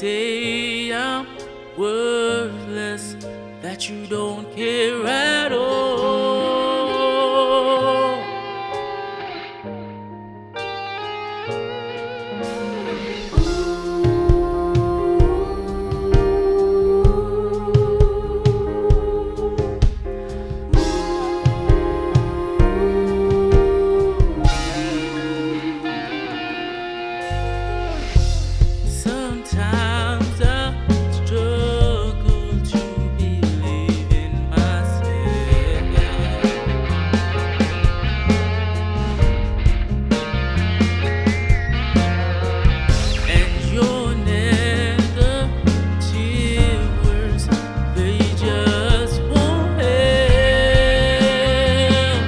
say I'm worthless, that you don't care at all. Sometimes I struggle to believe in myself, and your negative words, they just won't help.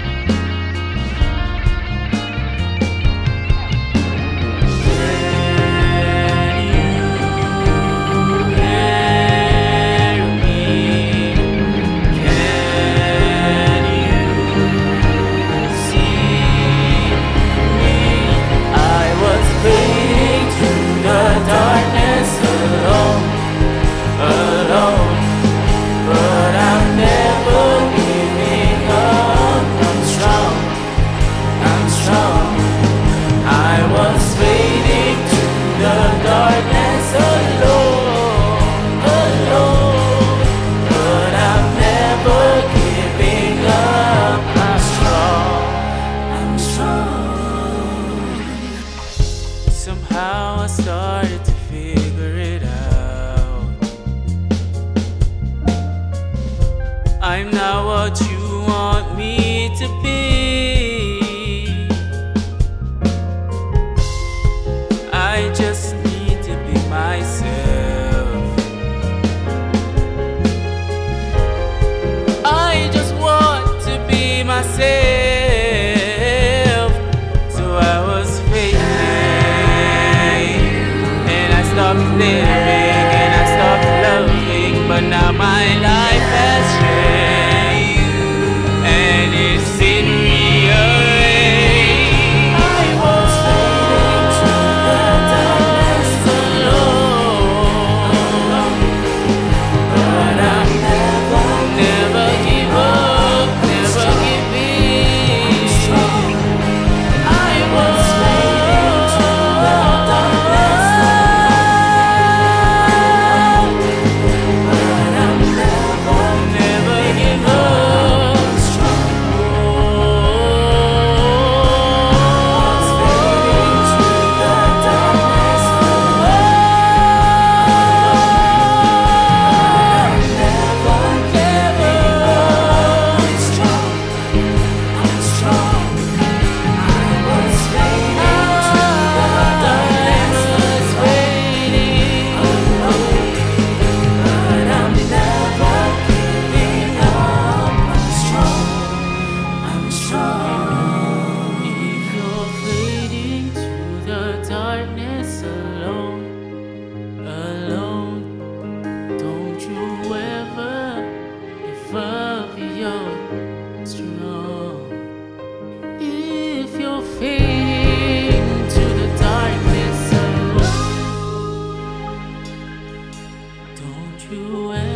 Somehow I started to figure it out. I'm not what you want me to be. I just need to be myself. I just want to be myself. So I was faking, stopped living and I stopped loving, but now my life has changed and it's in rearrange. I was fading to the darkness alone, but I'll never give up, never give in. I was fading to the darkness. Darkness alone, alone. Don't you ever give up your strong. If you're fading to the darkness alone, don't you ever